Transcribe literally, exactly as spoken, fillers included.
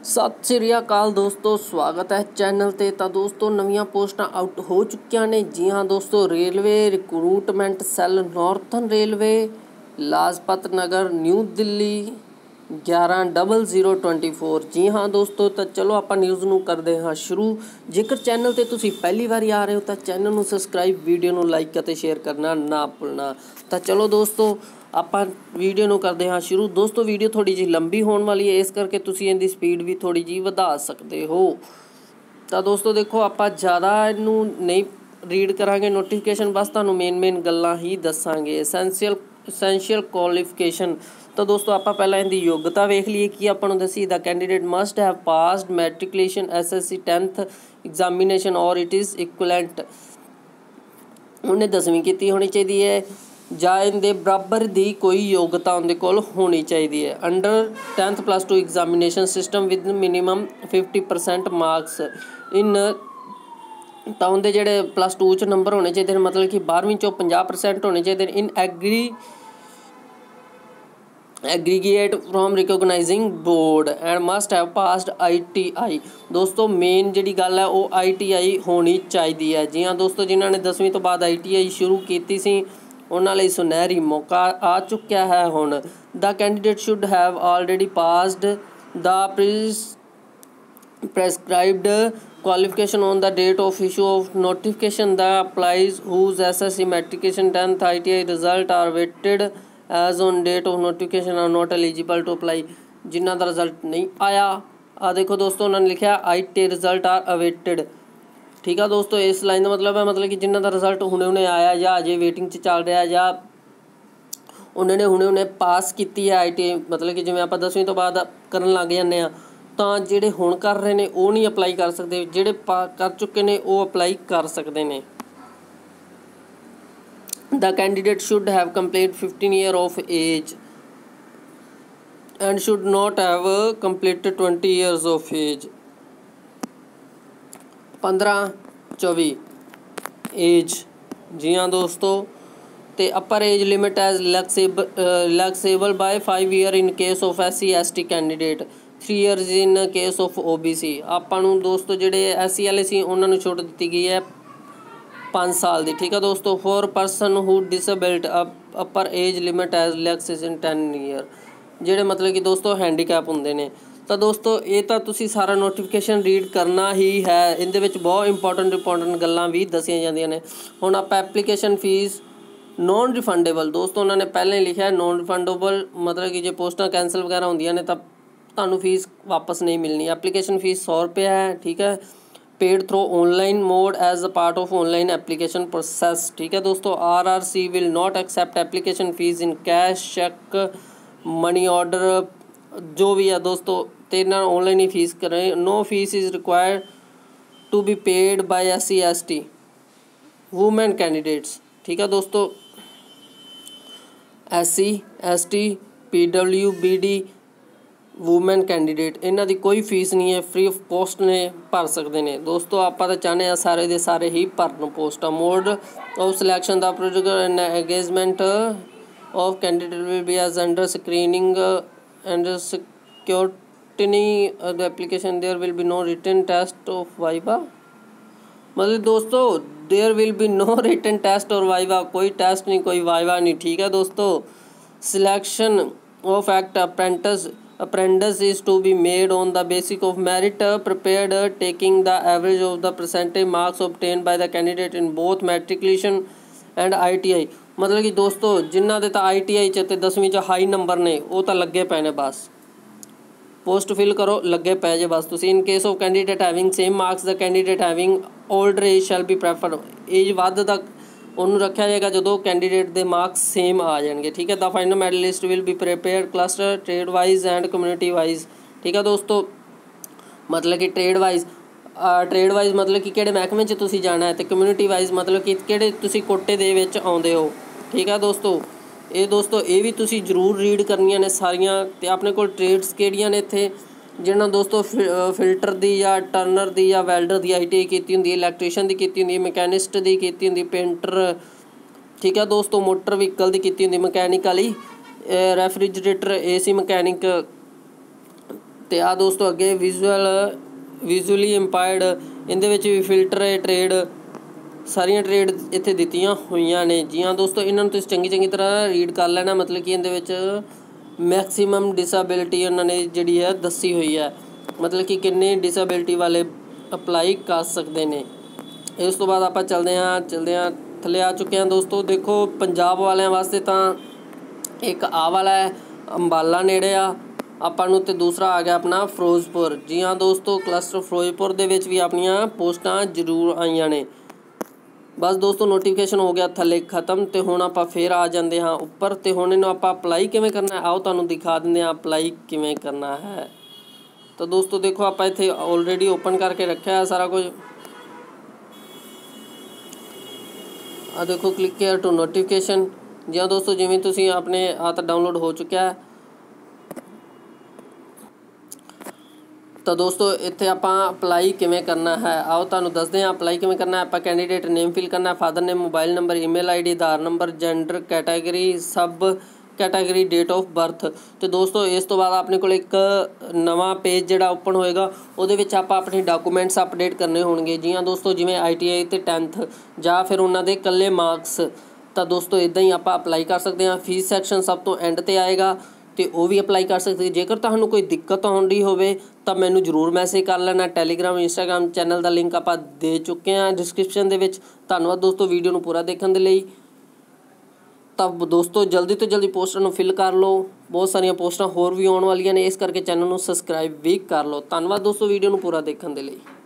सत श्री अकाल दोस्तों, स्वागत है चैनल ते। तो दोस्तों नवीं पोस्टां आउट हो चुकियां ने। जी हाँ दोस्तों, railway recruitment cell northern railway Lajpat Nagar New Delhi ग्यारह डबल जीरो ट्वेंटी फोर। जी हाँ दोस्तों, तो चलो आप न्यूज़ नूं करदे हाँ शुरू। जेकर चैनल ते तुसीं पहली बार आ रहे हो तो चैनल नूं सबसक्राइब, वीडियो नूं लाइक अते शेयर करना ना भुलना। तो चलो दोस्तों ਆਪਾਂ ਵੀਡੀਓ ਨੂੰ ਕਰਦੇ ਹਾਂ ਸ਼ੁਰੂ। ਦੋਸਤੋ ਵੀਡੀਓ ਥੋੜੀ ਜਿਹੀ ਲੰਬੀ ਹੋਣ ਵਾਲੀ ਹੈ, ਇਸ ਕਰਕੇ ਤੁਸੀਂ ਇਹਦੀ ਸਪੀਡ ਵੀ ਥੋੜੀ ਜਿਹੀ ਵਧਾ ਸਕਦੇ ਹੋ। ਤਾਂ ਦੋਸਤੋ ਦੇਖੋ, ਆਪਾਂ ਜ਼ਿਆਦਾ ਇਹਨੂੰ ਨਹੀਂ ਰੀਡ ਕਰਾਂਗੇ ਨੋਟੀਫਿਕੇਸ਼ਨ, ਬਸ ਤੁਹਾਨੂੰ ਮੇਨ ਮੇਨ ਗੱਲਾਂ ਹੀ ਦੱਸਾਂਗੇ। Essential essential qualification. ਤਾਂ ਦੋਸਤੋ ਆਪਾਂ ਪਹਿਲਾਂ ਇਹਦੀ ਯੋਗਤਾ ਵੇਖ ਲਈਏ ਕਿ ਆਪਾਂ ਨੂੰ ਦੱਸੀ ਦਾ candidate must have passed matriculation S S C tenth examination or it is equivalent. ਉਹਨੇ ਦਸਵੀਂ ਕੀਤੀ ਹੋਣੀ ਚਾਹੀਦੀ ਹੈ ਜਾਂ ਇਹਦੇ ਬਰਾਬਰ ਦੀ ਕੋਈ ਯੋਗਤਾ ਉਹਦੇ ਕੋਲ ਹੋਣੀ ਚਾਹੀਦੀ ਹੈ। Under tenth plus two examination system with minimum fifty percent marks in. ਤਾਂ ਉਹਦੇ ਜਿਹੜੇ ਪਲੱਸ ਟੂ 'ਚ ਨੰਬਰ ਹੋਣੇ ਚਾਹੀਦੇ ਨੇ, ਮਤਲਬ ਕਿ ਬਾਰ੍ਹਵੀਂ 'ਚੋਂ ਪੰਜਾਹ ਪਰਸੈਂਟ ਹੋਣੇ ਚਾਹੀਦੇ ਨੇ। In aggre aggregate from recognizing board and must have passed I T I. ਦੋਸਤੋ ਮੇਨ ਜਿਹੜੀ ਗੱਲ ਹੈ ਉਹ ਆਈ ਟੀ ਆਈ ਹੋਣੀ ਚਾਹੀਦੀ ਹੈ। ਜੀ ਹਾਂ ਦੋਸਤੋ, ਜਿਨ੍ਹਾਂ ਨੇ ਦਸਵੀਂ ਤੋਂ ਬਾਅਦ ਆਈ ਟੀ ਆਈ ਸ਼ੁਰੂ ਕੀਤੀ ਸੀ ਉਹਨਾਂ ਲਈ ਸੁਨਹਿਰੀ ਮੌਕਾ ਆ ਚੁੱਕਿਆ ਹੈ ਹੁਣ। The candidate should have already passed the pres prescribed qualification on the date of issue of notification. The applies whose S S C matriculation tenth I T I result are weighted as on date of notification are not eligible to apply। जिन्हों का result नहीं आया, आ देखो दोस्तों उन्होंने लिखा I T result are awaited. ठीक है दोस्तों, इस लाइन का मतलब है मतलब कि जिन्हों का रिजल्ट हुणे हुणे आया या अजे वेटिंग च चल रहा या उन्होंने हुणे हुणे पास की है आई टी आई, मतलब कि जिवें आपां दसवीं तो बाद करन लग जाते हैं तो ਜਿਹੜੇ ਹੁਣ ਕਰ ਰਹੇ ਨੇ ਉਹ नहीं अप्लाई कर सकते, ਜਿਹੜੇ पा कर चुके ने वो अप्लाई कर सकते हैं। The candidate should have completed fifteen year of age and should not have completed twenty years of age। पंद्रह चौबी एज। जी हाँ दोस्तों, तो upper age limit age relaxable by five year in case of S C S T candidate, three years in case of O B C. ਆਪਾਂ ਨੂੰ ਦੋਸਤੋ ਜਿਹੜੇ S C वाले ਸੀ ਉਹਨਾਂ ਨੂੰ ਛੋਟ ਦਿੱਤੀ ਗਈ ਹੈ पाँच साल की। ठीक है दोस्तों, for person who disabled upper age limit age relaxation ten year, ਜਿਹੜੇ मतलब कि दोस्तों हैंडीकैप ਹੁੰਦੇ ਨੇ। ਤਾਂ ਦੋਸਤੋ ਇਹ ਤਾਂ ਤੁਸੀਂ ਸਾਰਾ ਨੋਟੀਫਿਕੇਸ਼ਨ ਰੀਡ ਕਰਨਾ ਹੀ ਹੈ। ਇਹਦੇ ਵਿੱਚ ਬਹੁਤ ਇੰਪੋਰਟੈਂਟ ਇੰਪੋਰਟੈਂਟ ਗੱਲਾਂ ਵੀ ਦੱਸੀਆਂ ਜਾਂਦੀਆਂ ਨੇ। ਹੁਣ ਆਪਾਂ ਐਪਲੀਕੇਸ਼ਨ ਫੀਸ नॉन रिफंडेबल। दोस्तों उन्होंने पहले ही लिखा है नॉन रिफंडेबल, मतलब कि जो पोस्टां कैंसल वगैरह होंदियां ने तो ਤੁਹਾਨੂੰ फीस वापस नहीं मिलनी। एप्लीकेशन फीस सौ रुपया है। ठीक है, paid through online mode as a part of online application process. ठीक है दोस्तों, R R C will not accept application fees in cash, cheque, money order, जो भी है दोस्तों तेना ऑनलाइन ही फीस करें। No fees is required to be paid by S C S T women candidates. ठीक है दोस्तों, S C S T P W B D women candidate इन्हों की कोई फीस नहीं है, फ्री ऑफ पोस्ट ने भर सकते हैं। दोस्तों आप तो चाहते हैं सारे दे सारे ही भरन पोस्टा। Mode of selection the project and engagement of candidate will be as under screening and security the application. There will be no written test of viva, मतलब दोस्तों there will be no written test और viva, कोई test नहीं कोई viva नहीं। ठीक है दोस्तों, selection of act apprentice apprentice is to be made on the basis of merit prepared taking the average of the percentage marks obtained by the candidate in both matriculation and I T I। मतलब कि दोस्तों जिन्हों के तो I T I च दसवीं च high number ने वो तो लगे पे ने, बस पोस्ट फिल करो लगे पै जे बस तुसी। In case of candidate having same marks the candidate having older age shall be prefer. Age वध तक ਉਹਨੂੰ ਰੱਖਿਆ ਜਾਏਗਾ ਜਦੋਂ ਕੈਂਡੀਡੇਟ ਦੇ ਮਾਰਕਸ ਸੇਮ ਆ ਜਾਣਗੇ। ਠੀਕ ਹੈ, the final merit list will be prepared cluster trade wise and community wise. ਠੀਕ ਹੈ ਦੋਸਤੋ, मतलब कि ट्रेड वाइज ट्रेड वाइज मतलब कि किहड़े महकमे च तुसीं जाना है, तो कम्यूनिटी वाइज मतलब कि किहड़े तुसीं कोटे दे विच आउंदे हो। ठीक है दोस्तों, ये दोस्तों ये भी तुसीं जरूर रीड करनियां ने सारियां। ते अपने कोल ट्रेड्स किहड़ियां ने इत्थे जिन्होंने दोस्तों फिल्टर की या टर्नर की या वैल्डर की आई टी आई की होंगी, इलैक्ट्रीशियन की की होंगी, मैकेनिस्ट की की होंगी, पेंटर। ठीक है दोस्तों, मोटर व्हीकल की की होंगी, मैकेनिक वाली, रैफ्रिजरेटर, ए सी मैकेनिक, ਤੇ ਆ ਦੋਸਤੋ ਅੱਗੇ ਵਿਜ਼ੂਅਲ ਵਿਜ਼ੂਅਲੀ ਇੰਪਾਇਰਡ, ਇਹਦੇ ਵਿੱਚ ਵੀ ਫਿਲਟਰ ਹੈ ਟ੍ਰੇਡ, ਸਾਰੀਆਂ ਟ੍ਰੇਡ ਇੱਥੇ ਦਿੱਤੀਆਂ ਹੋਈਆਂ ਨੇ। ਜੀ ਹਾਂ ਦੋਸਤੋ, ਇਹਨਾਂ ਨੂੰ ਤੁਸੀਂ ਚੰਗੀ ਚੰਗੀ ਤਰ੍ਹਾਂ ਰੀਡ ਕਰ ਲੈਣਾ। ਮਤਲਬ ਕਿ ਇਹਦੇ ਵਿੱਚ ਮੈਕਸੀਮਮ ਡਿਸੇਬਿਲਿਟੀ ਉਹਨਾਂ ਨੇ ਜਿਹੜੀ ਹੈ ਦੱਸੀ ਹੋਈ ਹੈ, ਮਤਲਬ ਕਿ ਕਿੰਨੇ ਡਿਸੇਬਿਲਿਟੀ ਵਾਲੇ ਅਪਲਾਈ ਕਰ ਸਕਦੇ ਨੇ। ਇਸ ਤੋਂ ਬਾਅਦ ਆਪਾਂ ਚੱਲਦੇ ਹਾਂ ਚੱਲਦੇ ਹਾਂ ਥੱਲੇ ਆ ਚੁੱਕੇ ਹਾਂ ਦੋਸਤੋ। ਦੇਖੋ ਪੰਜਾਬ ਵਾਲਿਆਂ ਵਾਸਤੇ ਤਾਂ ਇੱਕ ਆਹ ਵਾਲਾ ਹੈ ਅੰਬਾਲਾ ਨੇੜੇ ਆ ਆਪਾਂ ਨੂੰ, ਅਤੇ ਦੂਸਰਾ ਆ ਗਿਆ ਆਪਣਾ ਫਿਰੋਜ਼ਪੁਰ। ਜੀ ਹਾਂ ਦੋਸਤੋ, ਕਲਸਟਰ ਫਿਰੋਜ਼ਪੁਰ ਦੇ ਵਿੱਚ ਵੀ ਆਪਣੀਆਂ ਪੋਸਟਾਂ ਜ਼ਰੂਰ ਆਈਆਂ ਨੇ। ਬਸ ਦੋਸਤੋ ਨੋਟੀਫਿਕੇਸ਼ਨ ਹੋ ਗਿਆ ਥੱਲੇ ਖ਼ਤਮ, ਅਤੇ ਹੁਣ ਆਪਾਂ ਫਿਰ ਆ ਜਾਂਦੇ ਹਾਂ ਉੱਪਰ। ਅਤੇ ਹੁਣ ਇਹਨੂੰ ਆਪਾਂ ਅਪਲਾਈ ਕਿਵੇਂ ਕਰਨਾ ਹੈ ਆਓ ਤੁਹਾਨੂੰ ਦਿਖਾ ਦਿੰਦੇ ਹਾਂ ਅਪਲਾਈ ਕਿਵੇਂ ਕਰਨਾ ਹੈ। ਤਾਂ ਦੋਸਤੋ ਦੇਖੋ ਆਪਾਂ ਇੱਥੇ ਆਲਰੇਡੀ ਓਪਨ ਕਰਕੇ ਰੱਖਿਆ ਹੈ ਸਾਰਾ ਕੁਝ। ਆ ਦੇਖੋ ਕਲਿੱਕ ਕੇਅਰ ਟੂ ਨੋਟੀਫਿਕੇਸ਼ਨ। ਜੀ ਹਾਂ ਦੋਸਤੋ, ਜਿਵੇਂ ਤੁਸੀਂ ਆਪਣੇ ਆ ਤਾਂ ਡਾਊਨਲੋਡ ਹੋ ਚੁੱਕਿਆ ਹੈ। ਤਾਂ ਦੋਸਤੋ ਇੱਥੇ ਆਪਾਂ ਅਪਲਾਈ ਕਿਵੇਂ ਕਰਨਾ ਹੈ ਆਓ ਤੁਹਾਨੂੰ ਦੱਸਦੇ ਹਾਂ ਅਪਲਾਈ ਕਿਵੇਂ ਕਰਨਾ ਹੈ। ਆਪਾਂ ਕੈਂਡੀਡੇਟ ਨੇਮ ਫਿਲ ਕਰਨਾ, father name, mobile number, email I D, Aadhaar number, gender, category, sub category, date of birth. ਅਤੇ ਦੋਸਤੋ ਇਸ ਤੋਂ ਬਾਅਦ ਆਪਣੇ ਕੋਲ ਇੱਕ ਨਵਾਂ ਪੇਜ ਜਿਹੜਾ ਓਪਨ ਹੋਏਗਾ, ਉਹਦੇ ਵਿੱਚ ਆਪਾਂ ਆਪਣੇ ਡਾਕੂਮੈਂਟਸ ਅਪਡੇਟ ਕਰਨੇ ਹੋਣਗੇ। ਜੀ ਹਾਂ ਦੋਸਤੋ, ਜਿਵੇਂ ਆਈ ਟੀ ਆਈ ਅਤੇ ਟੈਂਥ ਜਾਂ ਫਿਰ ਉਹਨਾਂ ਦੇ ਇਕੱਲੇ ਮਾਰਕਸ। ਤਾਂ ਦੋਸਤੋ ਇੱਦਾਂ ਹੀ ਆਪਾਂ ਅਪਲਾਈ ਕਰ ਸਕਦੇ ਹਾਂ। ਫੀਸ ਸੈਕਸ਼ਨ ਸਭ ਤੋਂ ਐਂਡ 'ਤੇ ਆਏਗਾ ਅਤੇ ਉਹ ਵੀ ਅਪਲਾਈ ਕਰ ਸਕਦੇ। ਜੇਕਰ ਤੁਹਾਨੂੰ ਕੋਈ ਦਿੱਕਤ ਆਉਂਦੀ ਹੋਵੇ ਤਾਂ ਮੈਨੂੰ ਜ਼ਰੂਰ ਮੈਸੇਜ ਕਰ ਲੈਣਾ। ਟੈਲੀਗ੍ਰਾਮ ਇੰਸਟਾਗ੍ਰਾਮ ਚੈਨਲ ਦਾ ਲਿੰਕ ਆਪਾਂ ਦੇ ਚੁੱਕੇ ਹਾਂ ਡਿਸਕ੍ਰਿਪਸ਼ਨ ਦੇ ਵਿੱਚ। ਧੰਨਵਾਦ ਦੋਸਤੋ ਵੀਡੀਓ ਨੂੰ ਪੂਰਾ ਦੇਖਣ ਦੇ ਲਈ। ਤਾਂ ਦੋਸਤੋ ਜਲਦੀ ਤੋਂ ਜਲਦੀ ਪੋਸਟਾਂ ਨੂੰ ਫਿਲ ਕਰ ਲਓ, ਬਹੁਤ ਸਾਰੀਆਂ ਪੋਸਟਾਂ ਹੋਰ ਵੀ ਆਉਣ ਵਾਲੀਆਂ ਨੇ, ਇਸ ਕਰਕੇ ਚੈਨਲ ਨੂੰ ਸਬਸਕ੍ਰਾਈਬ ਵੀ ਕਰ ਲਓ। ਧੰਨਵਾਦ ਦੋਸਤੋ ਵੀਡੀਓ ਨੂੰ ਪੂਰਾ ਦੇਖਣ ਦੇ ਲਈ।